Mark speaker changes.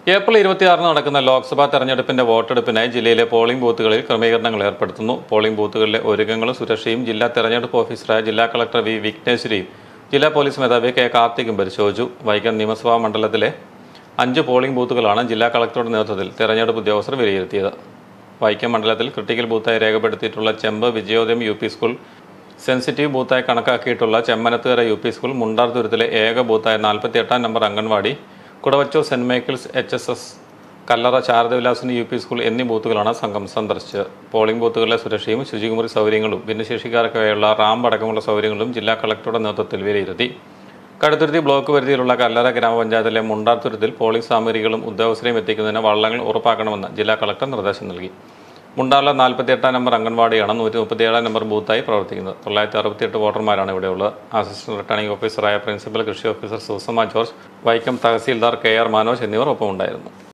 Speaker 1: April 26 നടക്കുന്ന ലോക്സഭാ തെരഞ്ഞെടുപ്പിന്റെ വോട്ടെടുപ്പിനായി ജില്ലയിലെ പോളിംഗ് ബൂത്തുകളിൽ ക്രമീകരണങ്ങൾ ഏർപ്പെടുത്തുന്നു. പോളിംഗ് ബൂത്തുകളിലെ ഒരുക്കങ്ങളും സുരക്ഷയും ജില്ലാ തെരഞ്ഞെടുപ്പ് ഓഫീസറായ ജില്ലാ കളക്ടർ വി വിഘ്നേശ്വരിയും ജില്ലാ പോലീസ് മേധാവി കെ കാർത്തികും പരിശോധിച്ചു. വൈക്കം നിയമസഭാ മണ്ഡലത്തിലെ 5 പോളിംഗ് ബൂത്തുകളാണ് ജില്ലാ കളക്ടറുടെ നേതൃത്വത്തിൽ തെരഞ്ഞെടുപ്പ് ഉദ്യോഗസ്ഥർ വിലയിരുത്തിയത്. വൈക്കം മണ്ഡലത്തിൽ ക്രിട്ടിക്കൽ ബൂത്തായി രേഖപ്പെടുത്തിയിട്ടുള്ള Chembu Vijayodayam U P school, sensitive ബൂത്തായി കണക്കാക്കിയിട്ടുള്ള ചെമ്മനത്തുകര യു പി സ്കൂൾ, മുണ്ടാർതുരുത്തിലെ ഏക ബൂത്തായ 48-ാം number anganwadi, Kudavechoor saint Michael's HSS, Kallara Sharadavilasini U P school എന്നീ ബൂത്തുകളാണ് സംഘം സന്ദർശിച്ചത്. പോളിംഗ് ബൂത്തുകളിലെ സുരക്ഷയും ശുചിമുറി സൗകര്യങ്ങളും ഭിന്നശേഷിക്കാർക്കായുള്ള റാമ്പ് അടക്കമുള്ള സൗകര്യങ്ങളും ജില്ലാ കളക്ടറുടെ നേതൃത്വത്തിൽ വിലയിരുത്തി. കടുത്തുരുത്തി ബ്ലോക്ക് പരിധിയിലുള്ള കല്ലറ ഗ്രാമപഞ്ചായത്തിലെ മുണ്ടാർതുരുത്തിൽ പോളിംഗ് സാമഗ്രികളും ഉദ്യോഗസ്ഥരെയും എത്തിക്കുന്നതിന് വള്ളങ്ങൾ ഉറപ്പാക്കണമെന്ന് ജില്ലാ കളക്ടർ നിർദ്ദേശം നൽകി. മുണ്ടാറിലെ 48-ാം നമ്പർ അംഗൻവാടിയാണ് 137-ാം നമ്പർ ബൂത്തായി പ്രവർത്തിക്കുന്നത്. 968 വോട്ടർമാരാണ് ഇവിടെയുള്ളത്. അസിസ്റ്റന്റ് റിട്ടേണിംഗ് ഓഫീസറായ പ്രിൻസിപ്പൽ കൃഷി officer Susamma George, Vaikom tahsildar KR Manoj എന്നിവർ ഒപ്പമുണ്ടായിരുന്നു.